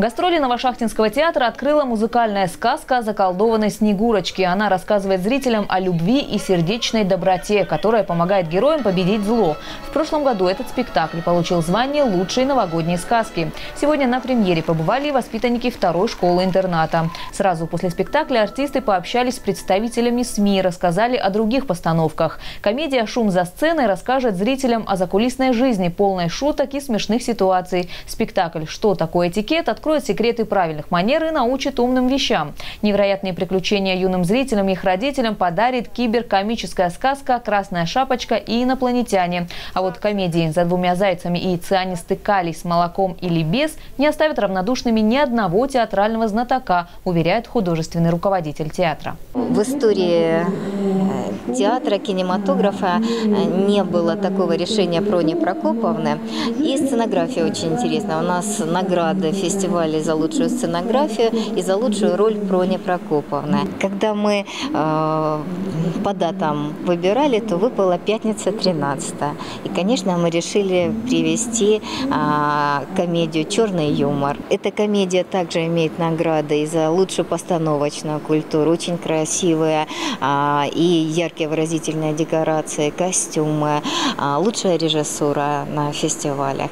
Гастроли Новошахтинского театра открыла музыкальная сказка о заколдованной Снегурочке. Она рассказывает зрителям о любви и сердечной доброте, которая помогает героям победить зло. В прошлом году этот спектакль получил звание лучшей новогодней сказки. Сегодня на премьере побывали и воспитанники второй школы-интерната. Сразу после спектакля артисты пообщались с представителями СМИ, рассказали о других постановках. Комедия «Шум за сценой» расскажет зрителям о закулисной жизни, полной шуток и смешных ситуаций. Спектакль «Что такое этикет» откроет секреты правильных манер и научит умным вещам. Невероятные приключения юным зрителям и их родителям подарит киберкомическая сказка «Красная шапочка» и «Инопланетяне». А вот комедии «За двумя зайцами» и «Цианистый калий с молоком или без» не оставят равнодушными ни одного театрального знатока, уверяет художественный руководитель театра. В истории театра, кинематографа не было такого решения Прони Прокоповны. И сценография очень интересна. У нас награды фестиваля за лучшую сценографию и за лучшую роль Прони Прокоповны. Когда мы по датам выбирали, то выпала пятница 13. И, конечно, мы решили привести комедию «Черный юмор». Эта комедия также имеет награды и за лучшую постановочную культуру. Очень красивая и яркие выразительные декорации, костюмы, лучшая режиссура на фестивале.